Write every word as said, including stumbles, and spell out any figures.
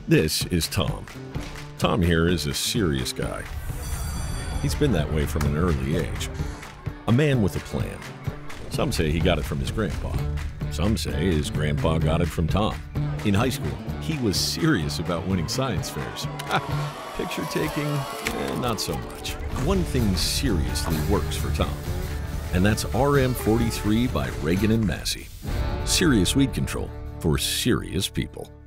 This is Tom. Tom here is a serious guy. He's been that way from an early age. A man with a plan. Some say he got it from his grandpa. Some say his grandpa got it from Tom. In high school, he was serious about winning science fairs. Picture taking, eh, not so much. One thing seriously works for Tom, and that's R M forty-three by Reagan and Massey. Serious weed control for serious people.